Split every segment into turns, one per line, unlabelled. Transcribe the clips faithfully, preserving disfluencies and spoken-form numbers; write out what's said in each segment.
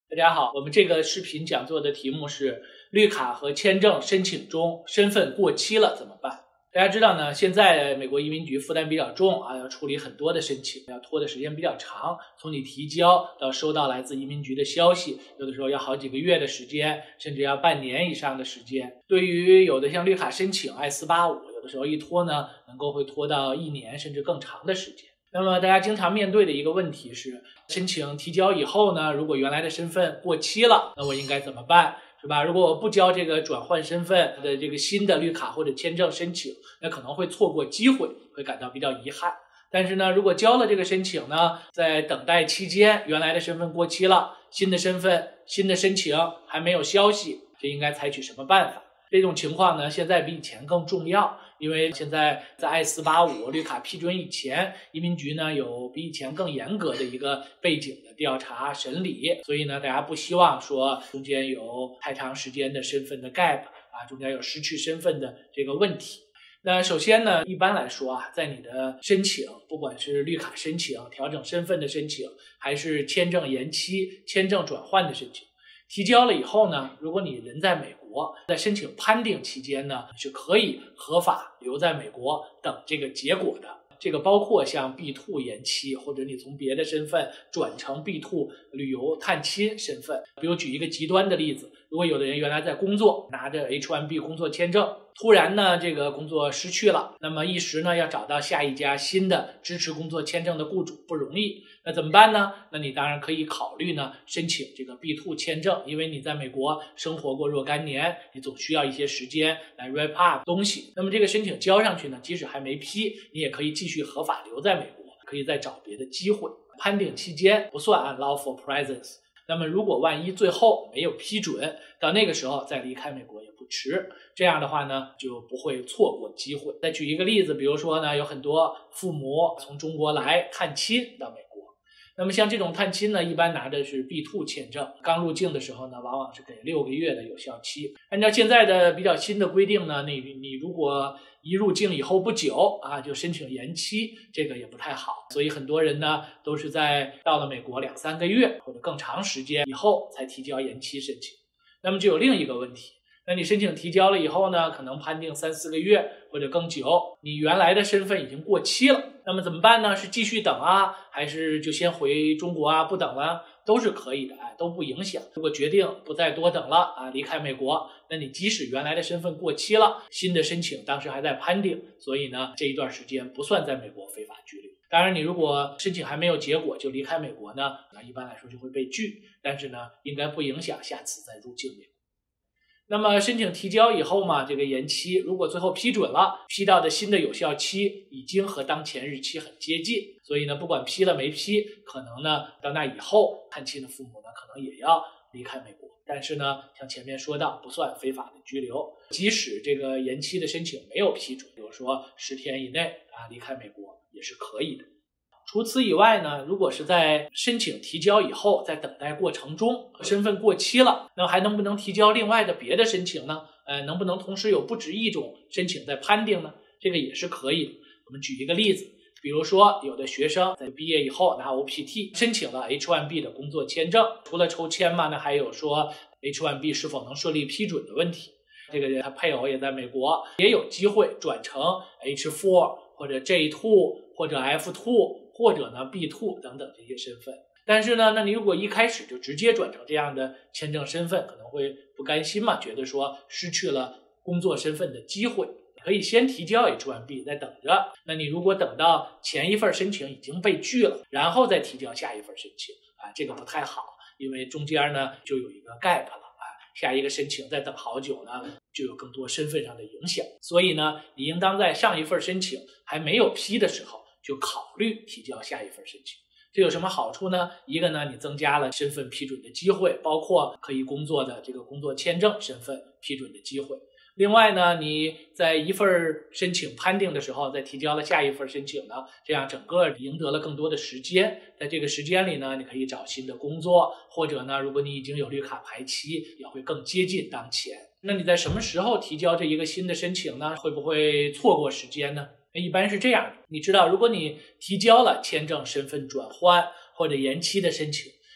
大家好，我们这个视频讲座的题目是绿卡和签证申请中身份过期了怎么办？大家知道呢，现在美国移民局负担比较重啊，要处理很多的申请，要拖的时间比较长，从你提交到收到来自移民局的消息，有的时候要好几个月的时间，甚至要半年以上的时间。对于有的像绿卡申请 I 四八五， 有的时候一拖呢，能够会拖到一年甚至更长的时间。那么大家经常面对的一个问题是，申请提交以后呢，如果原来的身份过期了，那我应该怎么办？是吧？如果我不交这个转换身份的这个新的绿卡或者签证申请，那可能会错过机会，会感到比较遗憾。但是呢，如果交了这个申请呢，在等待期间，原来的身份过期了，新的身份、新的申请还没有消息，这应该采取什么办法？这种情况呢，现在比以前更重要，因为现在在 I 四八五 绿卡批准以前，移民局呢有比以前更严格的一个背景的调查审理，所以呢，大家不希望说中间有太长时间的身份的 gap 啊，中间有失去身份的这个问题。那首先呢，一般来说啊，在你的申请，不管是绿卡申请、调整身份的申请，还是签证延期、签证转换的申请，提交了以后呢，如果你人在美国，在申请判定期间呢，是可以合法留在美国等这个结果的。这个包括像 B 二 延期，或者你从别的身份转成 B 二 旅游探亲身份。比如举一个极端的例子，如果有的人原来在工作，拿着 H 一 B 工作签证，突然呢这个工作失去了，那么一时呢要找到下一家新的支持工作签证的雇主不容易，那怎么办呢？那你当然可以考虑呢申请这个 B 二 签证，因为你在美国生活过若干年，你总需要一些时间来 wrap up 东西。那么这个申请交上去呢，即使还没批，你也可以继续合法留在美国，可以再找别的机会。判定期间不算 unlawful presence， 那么如果万一最后没有批准，到那个时候再离开美国也不迟，这样的话呢就不会错过机会。再举一个例子，比如说呢，有很多父母从中国来探亲到美国，那么像这种探亲呢，一般拿的是 B 二 签证，刚入境的时候呢，往往是给六个月的有效期。按照现在的比较新的规定呢，你你如果一入境以后不久啊，就申请延期，这个也不太好。所以很多人呢，都是在到了美国两三个月或者更长时间以后才提交延期申请。那么就有另一个问题，那你申请提交了以后呢，可能判定三四个月或者更久，你原来的身份已经过期了，那么怎么办呢？是继续等啊，还是就先回中国啊，不等了？都是可以的，哎，都不影响。如果决定不再多等了啊，离开美国，那你即使原来的身份过期了，新的申请当时还在判定，所以呢，这一段时间不算在美国非法居留。当然，你如果申请还没有结果就离开美国呢，那一般来说就会被拒，但是呢，应该不影响下次再入境美国。那么申请提交以后嘛，这个延期如果最后批准了，批到的新的有效期已经和当前日期很接近，所以呢，不管批了没批，可能呢到那以后探亲的父母呢可能也要离开美国。但是呢，像前面说到，不算非法的居留，即使这个延期的申请没有批准，比如说十天以内啊离开美国也是可以的。除此以外呢，如果是在申请提交以后，在等待过程中身份过期了，那还能不能提交另外的别的申请呢？呃，能不能同时有不止一种申请在判定呢？这个也是可以的。我们举一个例子，比如说有的学生在毕业以后拿 O P T 申请了 H 一 B 的工作签证，除了抽签嘛，那还有说 H 一 B 是否能顺利批准的问题。这个人他配偶也在美国，也有机会转成 H 四 或者 J 二 或者 F 二或者呢 B 二 等等这些身份。但是呢，那你如果一开始就直接转成这样的签证身份，可能会不甘心嘛，觉得说失去了工作身份的机会。可以先提交 H 一 B 再等着，那你如果等到前一份申请已经被拒了，然后再提交下一份申请啊，这个不太好，因为中间呢就有一个 gap 了啊，下一个申请再等好久呢，就有更多身份上的影响。所以呢，你应当在上一份申请还没有批的时候就考虑提交下一份申请。这有什么好处呢？一个呢，你增加了身份批准的机会，包括可以工作的这个工作签证身份批准的机会。另外呢，你在一份申请判定的时候再提交了下一份申请呢，这样整个赢得了更多的时间。在这个时间里呢，你可以找新的工作，或者呢，如果你已经有绿卡排期，也会更接近当前。那你在什么时候提交这一个新的申请呢？会不会错过时间呢？一般是这样的，你知道，如果你提交了签证身份转换或者延期的申请，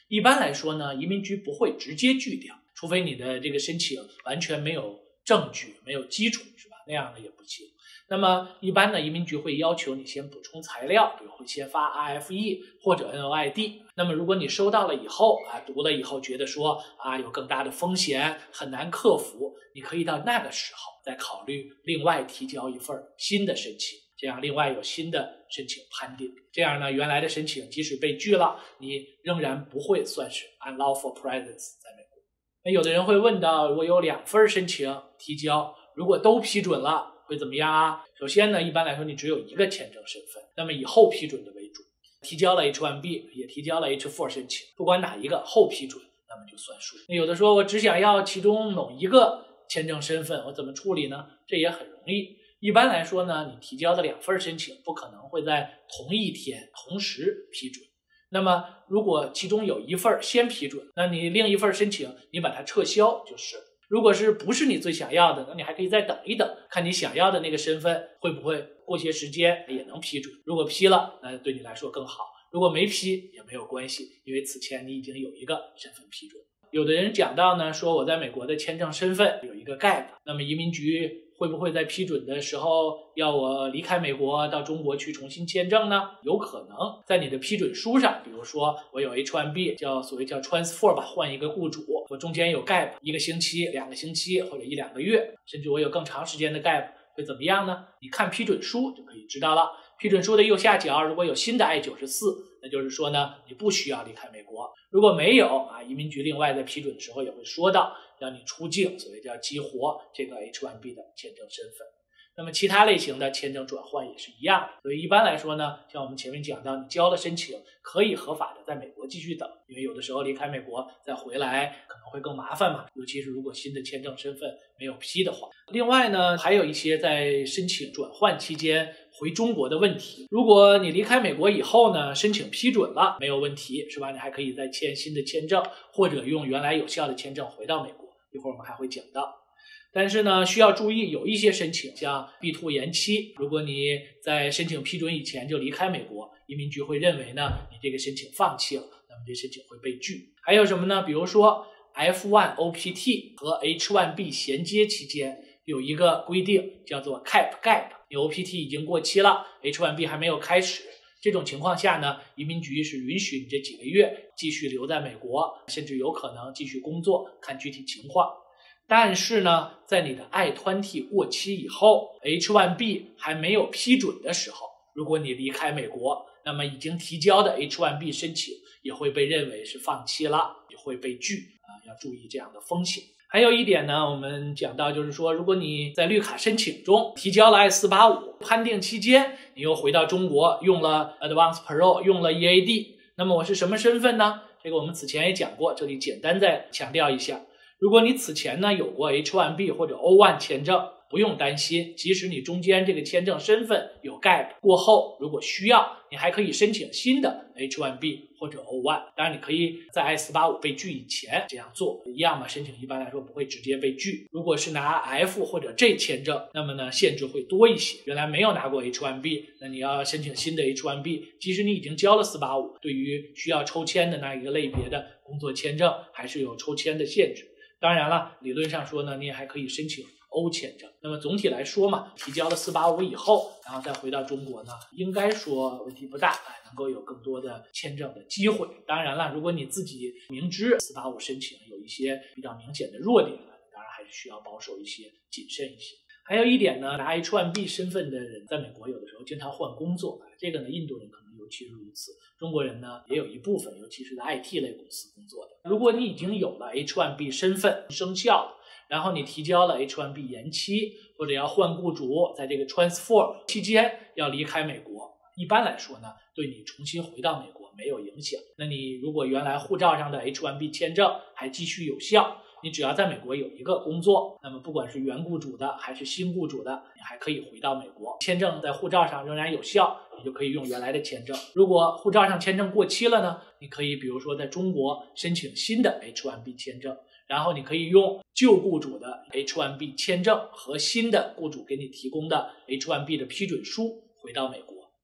一般来说呢，移民局不会直接拒掉，除非你的这个申请完全没有证据、没有基础，是吧？那样的也不行。那么一般呢，移民局会要求你先补充材料，比如会先发 R F E 或者 N O I D。那么如果你收到了以后啊，读了以后觉得说啊有更大的风险，很难克服，你可以到那个时候再考虑另外提交一份新的申请，这样另外有新的申请判定。这样呢，原来的申请即使被拒了，你仍然不会算是 unlawful presence 在美国。那有的人会问到，我有两份申请提交，如果都批准了会怎么样啊？首先呢，一般来说你只有一个签证身份，那么以后批准的为主。提交了 H 一 B 也提交了 H 四 申请，不管哪一个后批准，那么就算数。那有的说我只想要其中某一个签证身份，我怎么处理呢？这也很容易。一般来说呢，你提交的两份申请不可能会在同一天同时批准。那么如果其中有一份先批准，那你另一份申请你把它撤销就是。如果是不是你最想要的，那你还可以再等一等，看你想要的那个身份会不会过些时间也能批准。如果批了，那对你来说更好；如果没批也没有关系，因为此前你已经有一个身份批准。有的人讲到呢，说我在美国的签证身份有一个 gap， 那么移民局会不会在批准的时候要我离开美国到中国去重新签证呢？有可能在你的批准书上，比如说我有 H 一 B 叫所谓叫 transfer 吧，换一个雇主，我中间有 gap 一个星期、两个星期或者一两个月，甚至我有更长时间的 gap， 会怎么样呢？你看批准书就可以知道了。批准书的右下角如果有新的 I 九十四， 那就是说呢，你不需要离开美国。如果没有啊，移民局另外在批准的时候也会说到让你出境，所谓叫激活这个 H 一 B 的签证身份。那么其他类型的签证转换也是一样的，所以一般来说呢，像我们前面讲到，你交了申请可以合法的在美国继续等，因为有的时候离开美国再回来可能会更麻烦嘛，尤其是如果新的签证身份没有批的话。另外呢，还有一些在申请转换期间回中国的问题。如果你离开美国以后呢，申请批准了没有问题，是吧？你还可以再签新的签证，或者用原来有效的签证回到美国，一会儿我们还会讲到。但是呢，需要注意有一些申请像 B 二 延期，如果你在申请批准以前就离开美国，移民局会认为呢你这个申请放弃了，那么这申请会被拒。还有什么呢？比如说 F 一 O P T 和 H 一 B 衔接期间有一个规定叫做 Cap Gap， 你 O P T 已经过期了， H 一 B 还没有开始，这种情况下呢，移民局是允许你这几个月继续留在美国，甚至有可能继续工作，看具体情况。但是呢，在你的 I 二 T 过期以后 H 一 B 还没有批准的时候，如果你离开美国，那么已经提交的 H 一 B 申请也会被认为是放弃了，也会被拒啊，要注意这样的风险。还有一点呢，我们讲到就是说，如果你在绿卡申请中提交了 I 四八五，判定期间你又回到中国用了 Advance Parole， 用了 E A D， 那么我是什么身份呢？这个我们此前也讲过，这里简单再强调一下。如果你此前呢有过 H 一 B 或者 O 一 签证，不用担心，即使你中间这个签证身份有 gap， 过后如果需要，你还可以申请新的 H 一 B 或者 O 一。当然你可以在 I 四八五 被拒以前这样做，一样嘛，申请一般来说不会直接被拒。如果是拿 F 或者 J 签证，那么呢限制会多一些，原来没有拿过 H 一 B， 那你要申请新的 H 一 B， 即使你已经交了四八五，对于需要抽签的那一个类别的工作签证还是有抽签的限制。当然了，理论上说呢，你也还可以申请 O 签证。那么总体来说嘛，提交了四八五以后，然后再回到中国呢，应该说问题不大，哎，能够有更多的签证的机会。当然了，如果你自己明知四八五申请有一些比较明显的弱点，当然还是需要保守一些、谨慎一些。还有一点呢，拿 H 一 B 身份的人在美国有的时候经常换工作，这个呢，印度人可能尤其是如此，中国人呢也有一部分，尤其是在 I T 类公司工作的。如果你已经有了 H 一 B 身份生效了，然后你提交了 H 一 B 延期，或者要换雇主，在这个 transfer 期间要离开美国，一般来说呢，对你重新回到美国没有影响。那你如果原来护照上的 H 一 B 签证还继续有效，你只要在美国有一个工作，那么不管是原雇主的还是新雇主的，你还可以回到美国。签证在护照上仍然有效，你就可以用原来的签证。如果护照上签证过期了呢，你可以比如说在中国申请新的 H 一 B 签证，然后你可以用旧雇主的 H 一 B 签证和新的雇主给你提供的 H 一 B 的批准书回到美国，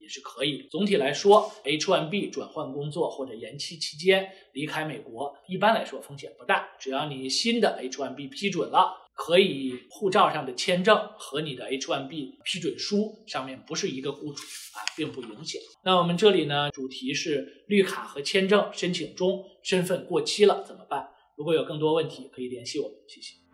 也是可以的。总体来说 H 一 B 转换工作或者延期期间离开美国，一般来说风险不大，只要你新的 H 一 B 批准了，可以护照上的签证和你的 H 一 B 批准书上面不是一个雇主啊，并不影响。那我们这里呢，主题是绿卡和签证申请中，身份过期了怎么办？如果有更多问题可以联系我们，谢谢。